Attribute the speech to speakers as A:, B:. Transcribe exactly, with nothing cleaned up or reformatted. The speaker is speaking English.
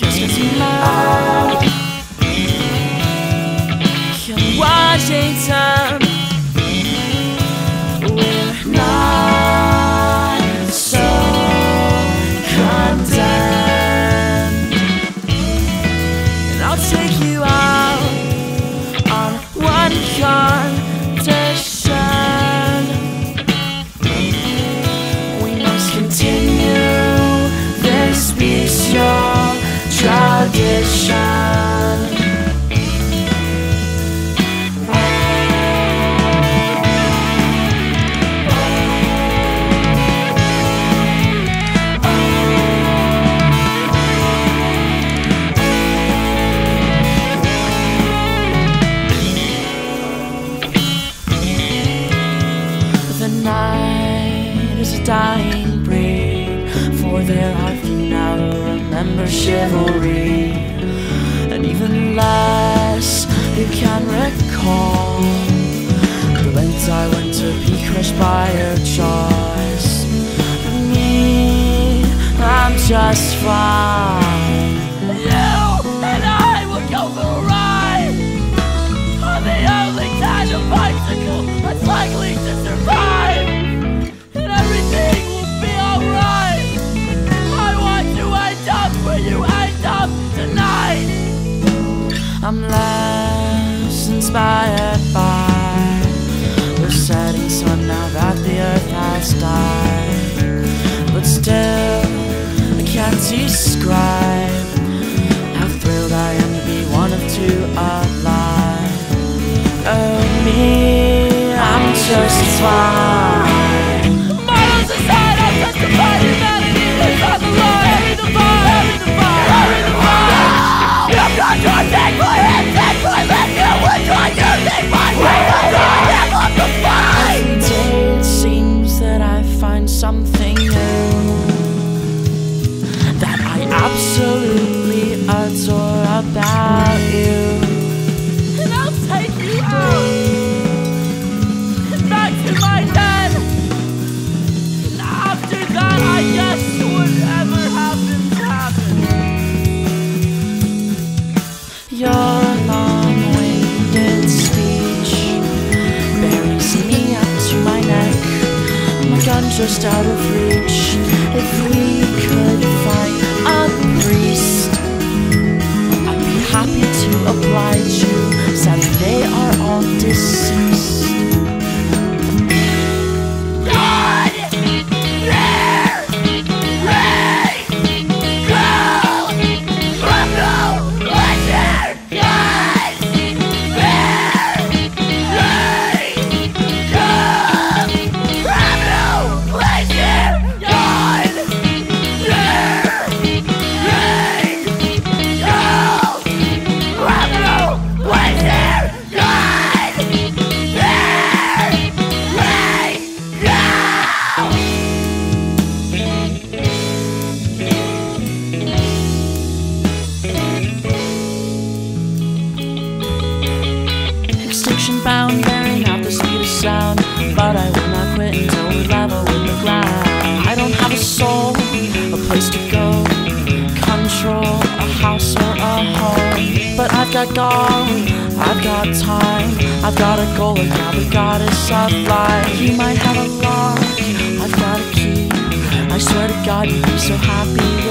A: just as you love. In Washington, we're not so condemned, and I'll take you out on one condition: we must continue this bestial tradition. The night is a dying breed, for there are few now who remember chivalry, and even less who can recall the lengths I went to be crushed by your choice. For me, I'm just fine. You and I will go for a ride on the only kind of bicycle that's likely to survive, and everything will be alright. I want to end up where you end up tonight. I'm less inspired by the setting sun now that the earth has died, but still I can't describe how thrilled I am to be one of two alive. Oh me, I'm just fine. Morals aside, I'll testify humanity is on the line. Heavy the bar, heavy the bar, heavy the bar. You've got to take my hand, take my leg. You would try to take my way. I am on the fight. Every day it seems that I find something new that I absolutely adore about you. And I'll take you out and back to my den. And after that, I guess whatever happens, happens. Your long-winded speech buries me up to my neck, my gun just out of reach. If we could find a priest, I'd be happy to oblige you. Sadly, they are all deceased. God! There! Ray! Go! From no pleasure! God! There! Ray! Go! From no pleasure! God! There! Ray! Go! From no pleasure! God! There! Ray! Go! Extinction bound, bearing out the speed of sound, but I will not quit until we level with the ground. I don't have a soul, a place to go, control, a house or a home, but I've got God, I've got time, I've got a goal, and now the goddess of life. You might have a lock, I've got a key. I swear to God, you'd be so happy with